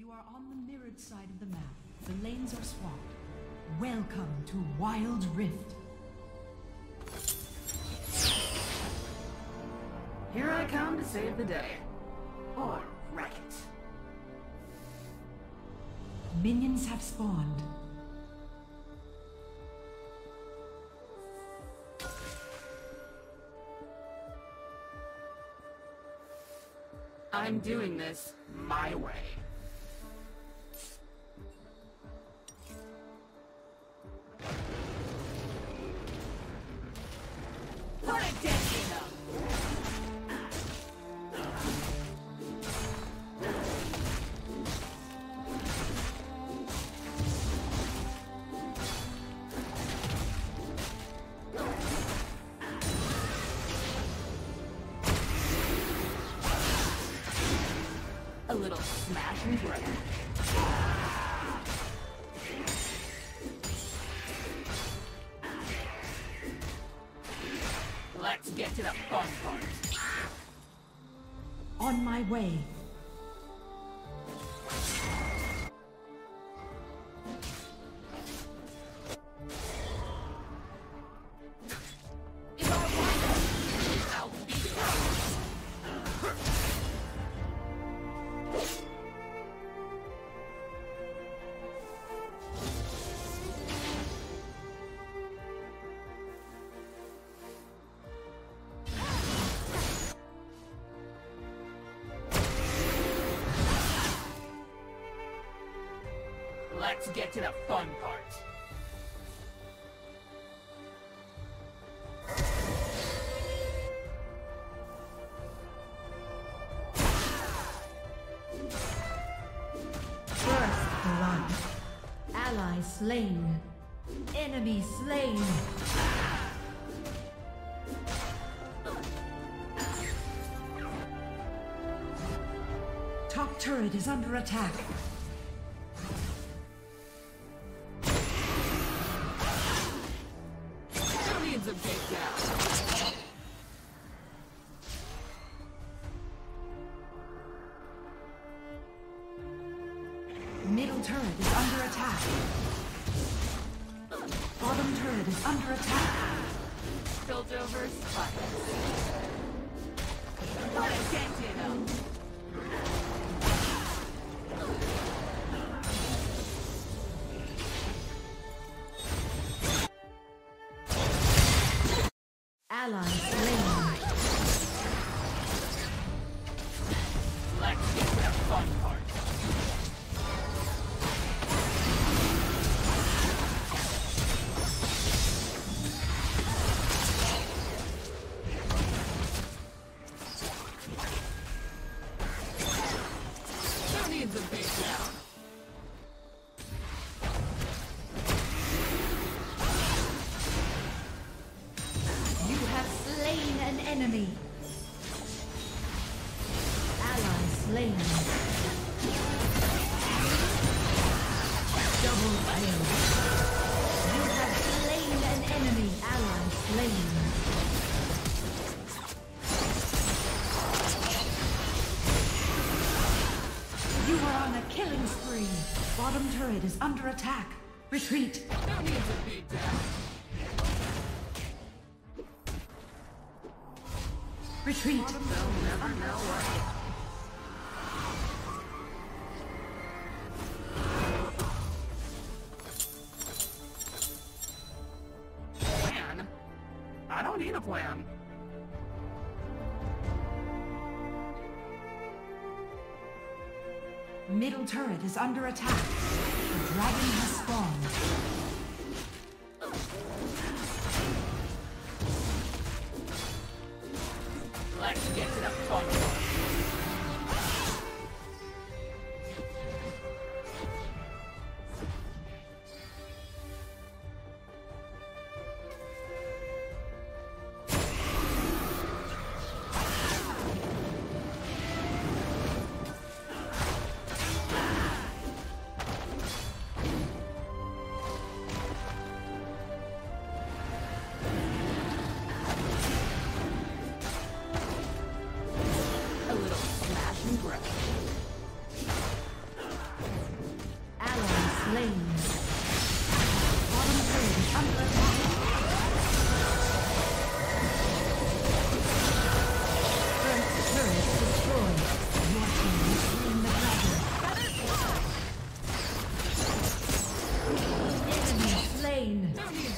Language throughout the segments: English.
You are on the mirrored side of the map. The lanes are swapped. Welcome to Wild Rift. Here I come to save the day. Or wreck it. Minions have spawned. I'm doing this my way. Put a dent in them! A little smash and grab. Let's get to the fun part. On my way. Let's get to the fun part. First blood. Ally slain. Enemy slain. Top turret is under attack. Needs a big down. Middle turret is under attack. Bottom turret is under attack. Piltovers, fire. Put a dent in them. Ally slain. Let's get to the fun part. Who needs a big down? Slain an enemy. Ally slain. Double kill. You have slain an enemy. Ally slain. You are on a killing spree. Bottom turret is under attack. Retreat. Who needs a big down? Retreat. They'll never know what. Plan? I don't need a plan. Middle turret is under attack. The dragon has spawned. Let's get to the fun part. slain. Bottom turret is under attack. First turret destroyed. Your team is slain the dragon. Enemy slain.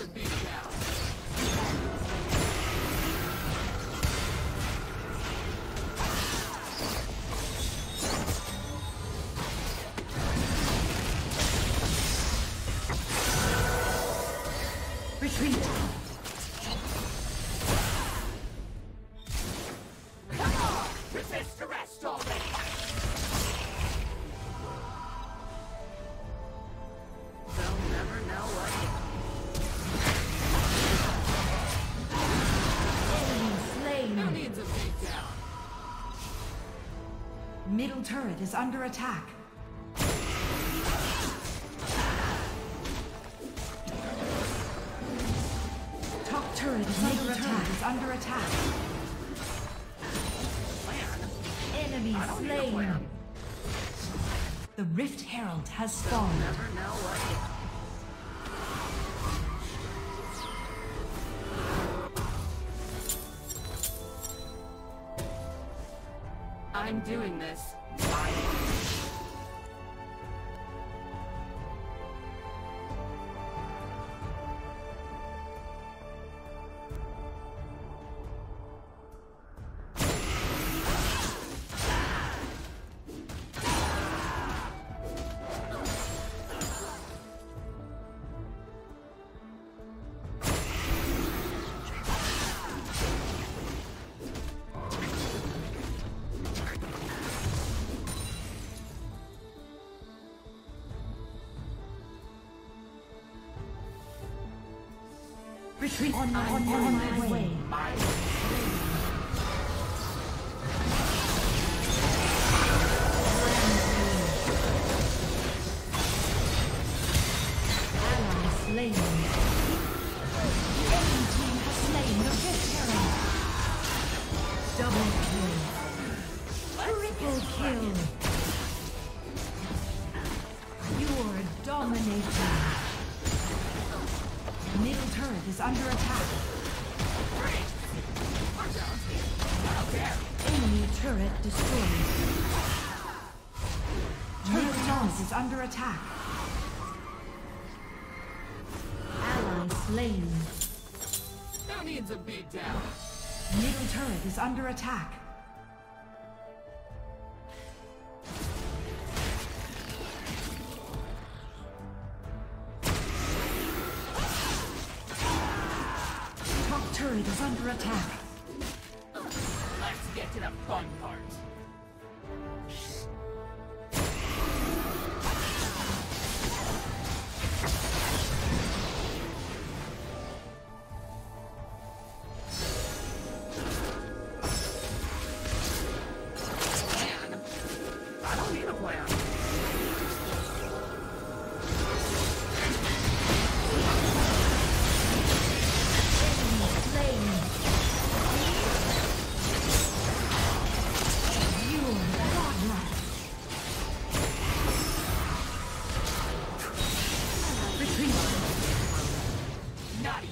Retreat. Resist arrest already! They'll never know what Enemy slain. Who needs a beatdown? Middle turret is under attack. Top turret is under attack. Is under attack. Enemy slain. The Rift Herald has spawned. Never know what I'm doing this. Retreat on my way. Ally slain. The enemy team has slain the Rift Herald. Double kill. Triple kill. You're dominating. Middle turret is under attack. Enemy turret destroyed. Middle turret is under attack. Ally slain. Who needs a beatdown? Middle turret is under attack. Top turret is under attack. Let's get to the fun part. Plan? I don't need a plan. Enemy slain. You're godlike. Retreat. Not easy.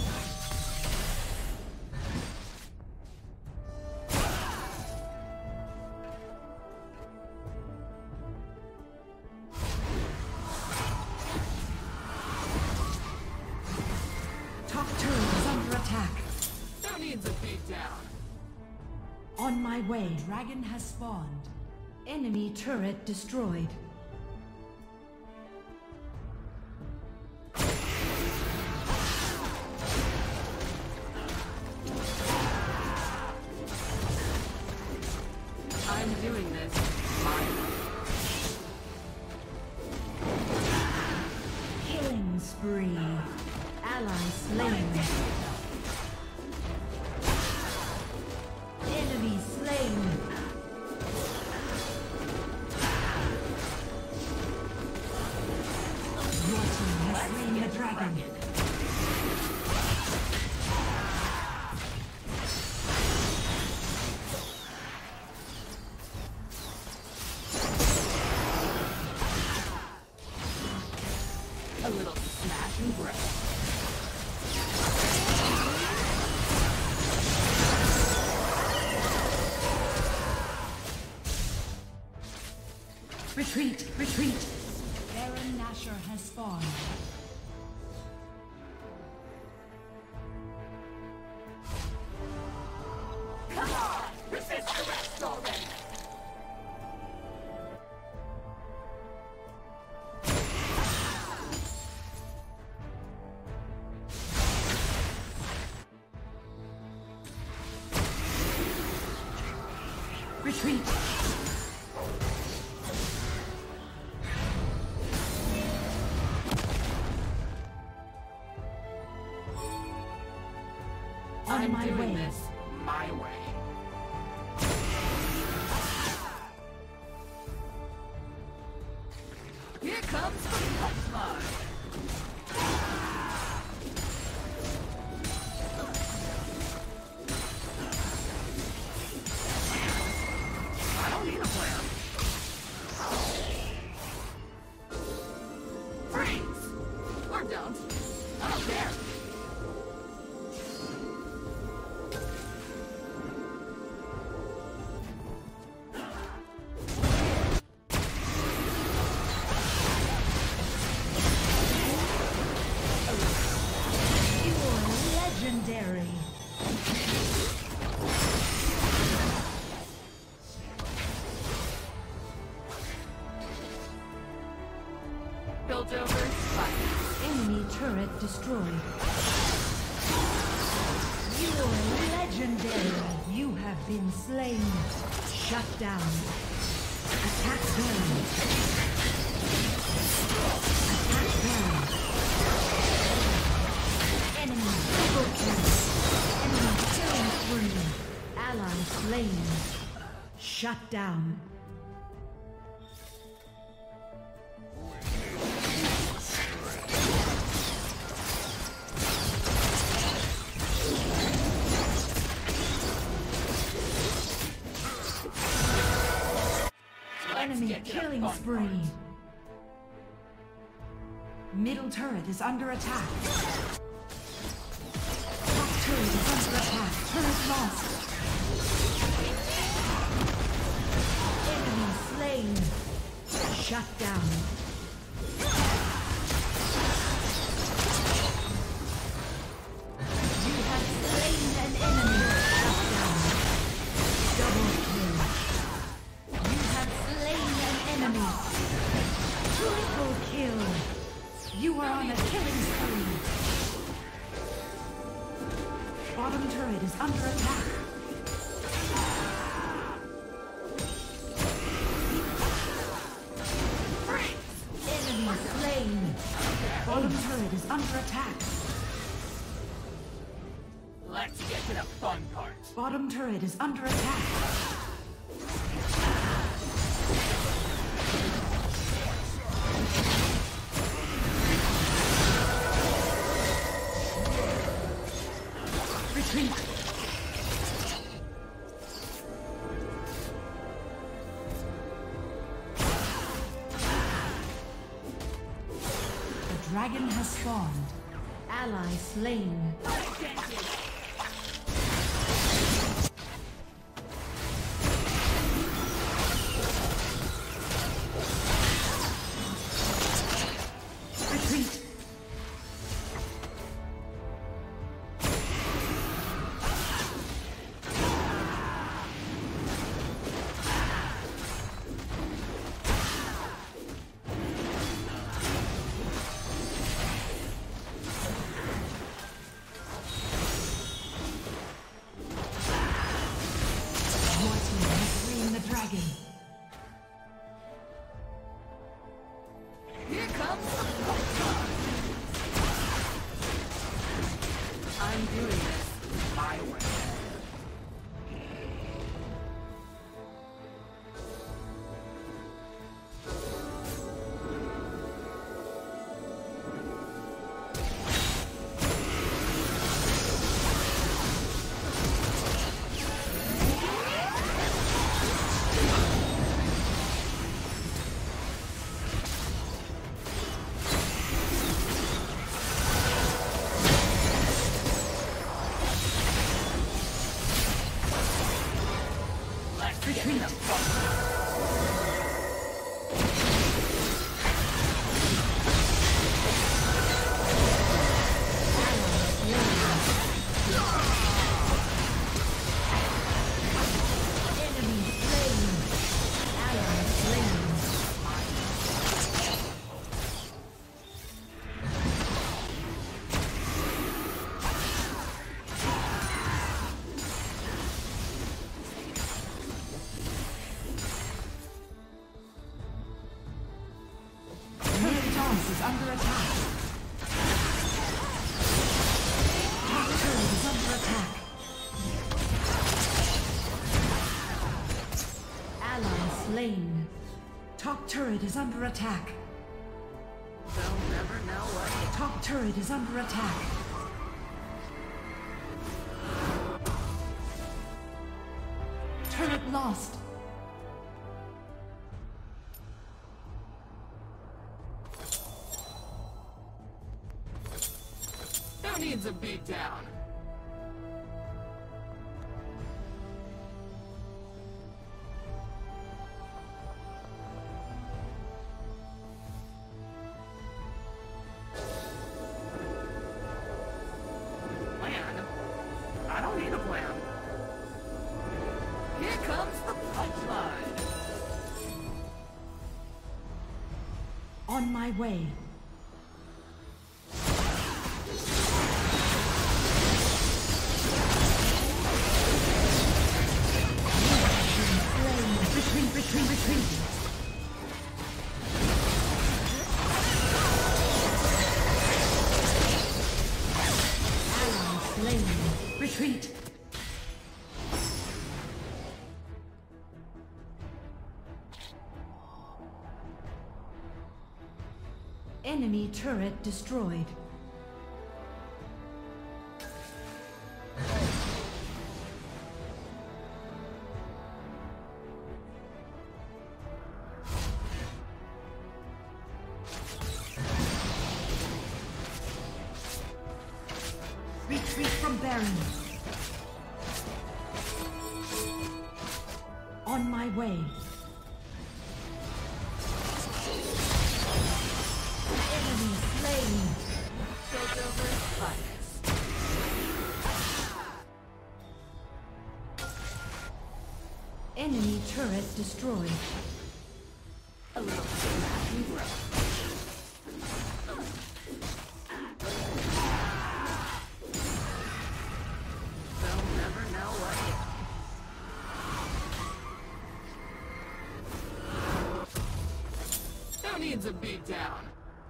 Top turret is under attack. Who needs a beatdown? On my way. Dragon has spawned. Enemy turret destroyed. I'm doing this my way. Killing spree. Ally slain. Enemy slain. Your team has slain the dragon. A little smash and grab. Retreat! Retreat! Baron Nashor has spawned. Come on! Resist arrest already! Retreat! I'm my doing way. this my way. Here comes the punchline. I don't need a plan. Freeze! Or don't. I don't care. Legendary. Built over fight. Enemy turret destroyed. You are legendary. You have been slain. Shut down. Attack Baron. Attack Baron. Enemy double kill. Enemy killing spree. Ally slain. Shut down. Enemy killing spree. Middle turret is under attack. Top turret is under attack. Turret lost. Enemy slain. Shut down. You have slain an enemy. Shut down. Double kill. You have slain an enemy. Triple kill. You are on a killing spree. Bottom turret is under attack. Enemy slain. Bottom turret is under attack. Let's get to the fun part. Bottom turret is under attack. Retreat. The dragon has spawned. Ally slain. Retreat. Your team has slain the dragon. Here comes the punchline. I'm doing this my way. is under attack. Top turret is under attack. Ally slain. Top turret is under attack. They'll never know what. Top turret is under attack. Turret lost. Who needs a beat down? Plan? I don't need a plan. Here comes the punchline. On my way. Retreat. Ally slain. Retreat. Enemy turret destroyed. Retreat from Baron. On my way. Enemy slain. Takeover finest. Enemy turret destroyed. A little slash and grow. They'll never know what hit. Who needs a beat down?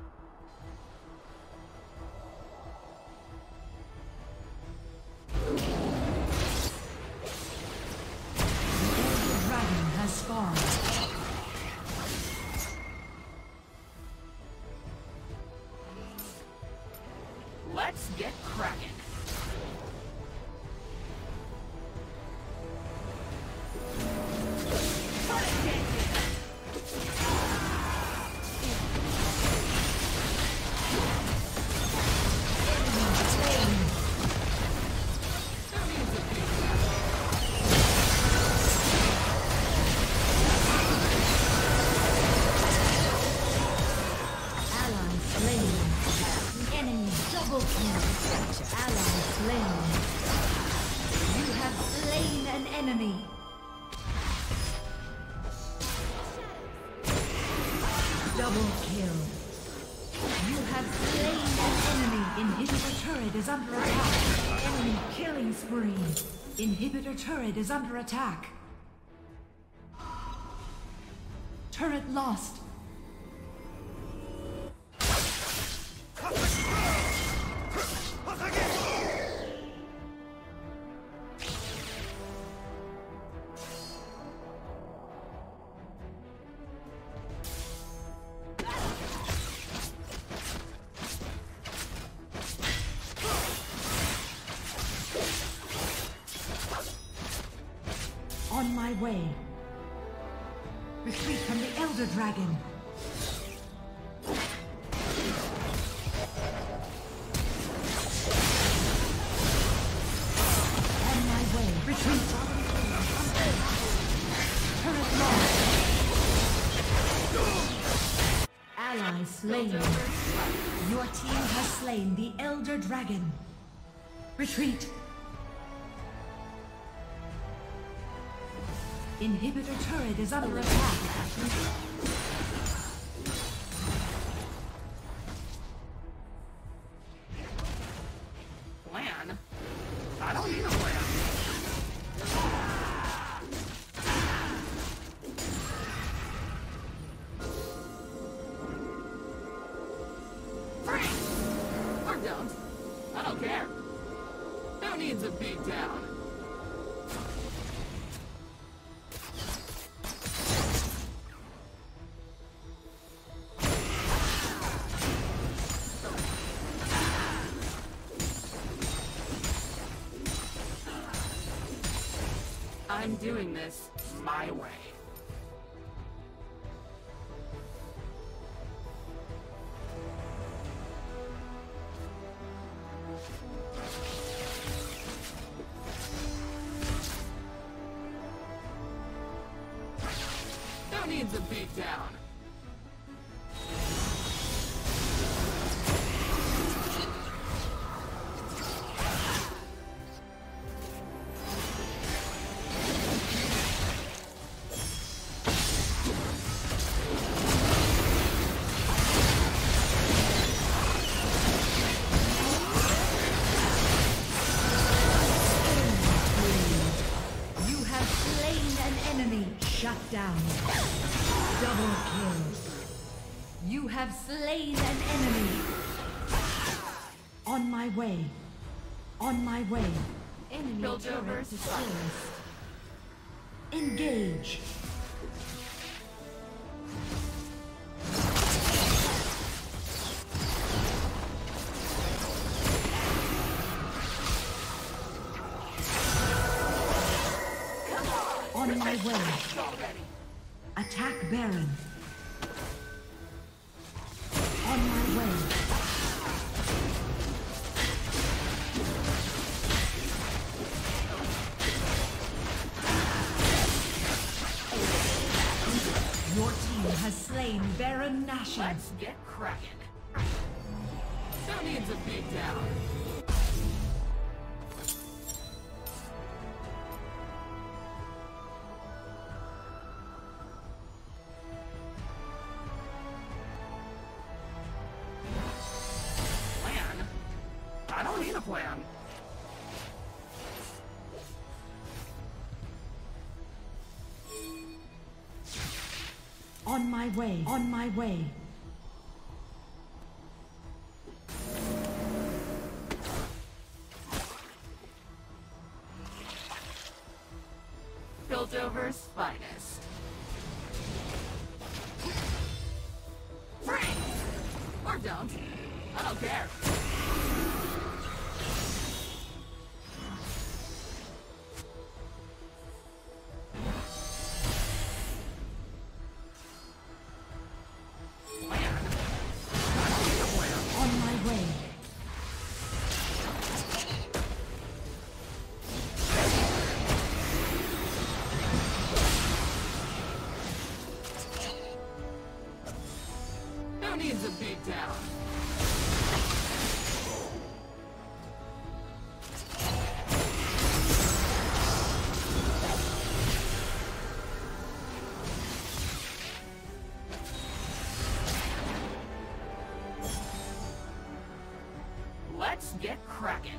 The dragon has spawned. Let's get cracking. Double kill. You have slain an enemy. Inhibitor turret is under attack. Enemy killing spree. Inhibitor turret is under attack. Turret lost. On my way. Retreat from the Elder Dragon. On my way. Retreat. Turret lost. Ally slain. Your team has slain the Elder Dragon. Retreat. Inhibitor turret is under attack. Plan? I don't need a plan. beat down. I'm doing this my way. Who needs a beat down? Shut down. Double kill. You have slain an enemy. On my way. On my way. Enemy turret destroyed. Engage. On my way. Attack Baron. On my way. Your team has slain Baron Nashor. Let's get cracking. Who needs a beat down? I don't need a plan. On my way. On my way. Piltover's finest. Free! Or don't. I don't care. Who needs a beat down? Let's get cracking.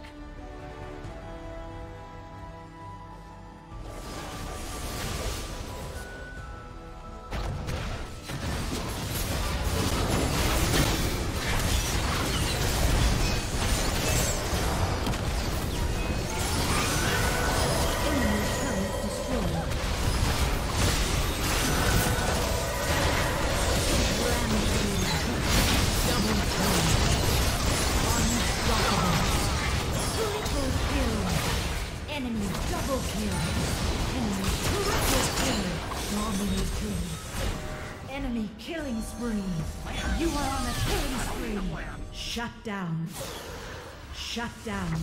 Enemy double kill. Enemy triple kill. Dominating. Enemy killing spree. You are on a killing spree. Shut down. Shut down.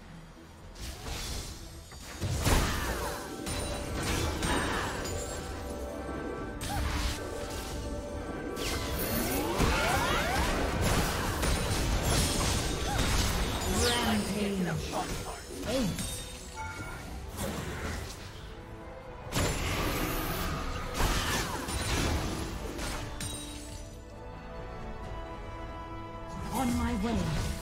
Rampage. Ace. On my way.